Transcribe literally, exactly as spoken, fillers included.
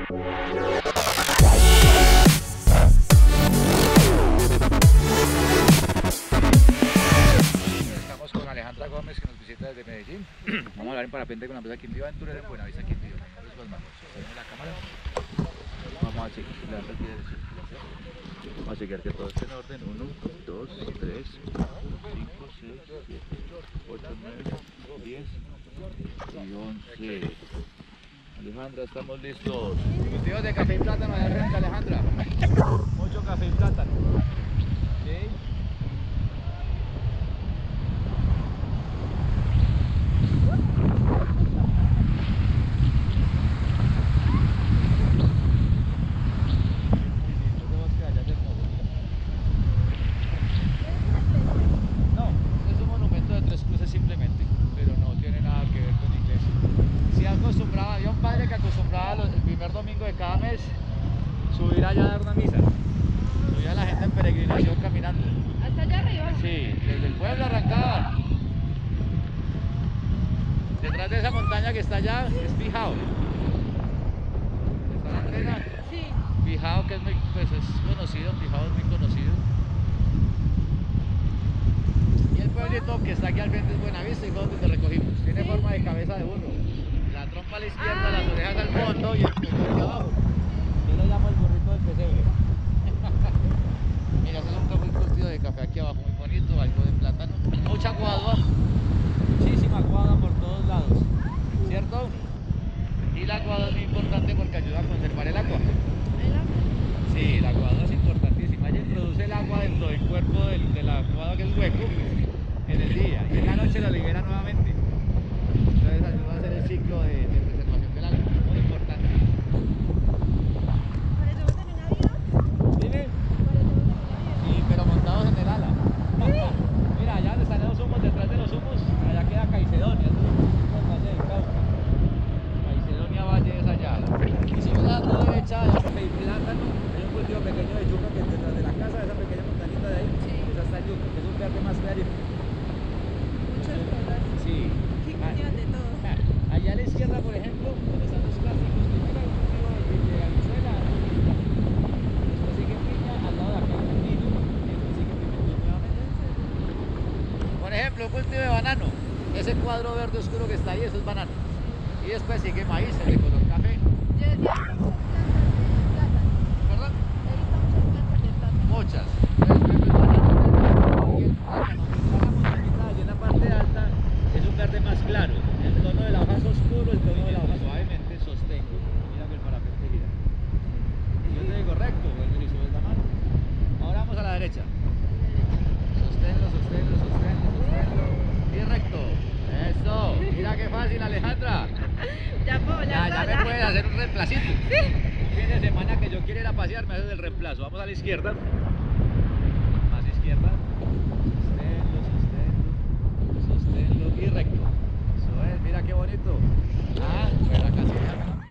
Estamos con Alejandra Gómez, que nos visita desde Medellín. Vamos a hablar en parapente con la empresa Quindío Aventura en Buenavista, Quindío. Tenemos la cámara. Vamos a chequear la aquí derecha. Vamos a chequear que todo esté en orden. uno, dos, tres, cinco, seis, siete, ocho, nueve, diez y once. Alejandra, estamos listos. Cultivos de café y plátano de arranca, Alejandra. Mucho café y plátano. ¿Sí? Había un padre que acostumbraba los, el primer domingo de cada mes subir allá a dar una misa. Subía a la gente en peregrinación caminando. ¿Hasta allá arriba? Sí, desde el pueblo arrancaba. Detrás de esa montaña que está allá es Bijao. ¿Está la antena? Sí. Bijao, que es muy pues es conocido, Bijao es muy conocido. Y el pueblito que está aquí al frente es Buenavista y fue donde te recogimos. Tiene ¿Sí? forma de cabeza de burro. La trompa a la izquierda, ah, las orejas al fondo y el cuello hacia abajo. Yo lo llamo el burrito del pesebre. Mira, ese es un cultivo de café aquí abajo, muy bonito, algo de plátano. Mucha guadua, muchísima guadua por todos lados, ¿cierto? Y la guadua es muy importante porque ayuda a conservar el agua. ¿El agua? Sí, la guadua es importantísima. Ella introduce el agua dentro del cuerpo del, de la guadua, que es hueco, en el día, y en la noche la libera nuevamente. Entonces ayuda a hacer el ciclo de, de preservación del agua, muy importante. ¿Por eso vos tenés un avión? ¿Dime? ¿Por eso vos tenés un avión? Sí, pero montados en el ala. Mira, allá donde están los humos, detrás de los humos, allá queda Caicedonia, eso es el Valle del Cauca. Caicedonia Valle es allá. Y si vas a tu derecha, allá café y plátano, hay un cultivo pequeño de yuca que detrás de la casa, esa pequeña montañita de ahí, Sí. esa está el yuca, que es un verde más clarito. Muchas cosas. Sí. Sí, cultivan de todo. Allá a la izquierda, por ejemplo, donde están los plásticos, primero hay un cultivo de, de habichuela, después sigue piña, al lado de acá hay pepino, y después sigue pimentón nuevamente. Por ejemplo, un cultivo de banano, ese cuadro verde oscuro que está ahí, eso es banano. Y después sigue maíz, el de color café. Yo decía que muchas plantas de plátano. ¿Perdón? He visto muchas plantas de plátano. Muchas. Entonces, el banano y el plátano, que está la montañita allí en la parte alta, es un verde más claro. El tono de la hoja es oscuro, el tono de la hoja suavemente sostengo. Mira que el parapente gira. Y yo te digo recto, bueno, y subes la mano. Ahora vamos a la derecha. Sosténlo, sosténlo, sosténlo, sosténlo. Y recto. Eso. Mira qué fácil, Alejandra. Ya puedo, Ya, ya, ya me puedes hacer un reemplacito. Sí. Un fin de semana que yo quiera ir a pasear, me haces el reemplazo. Vamos a la izquierda. Más izquierda.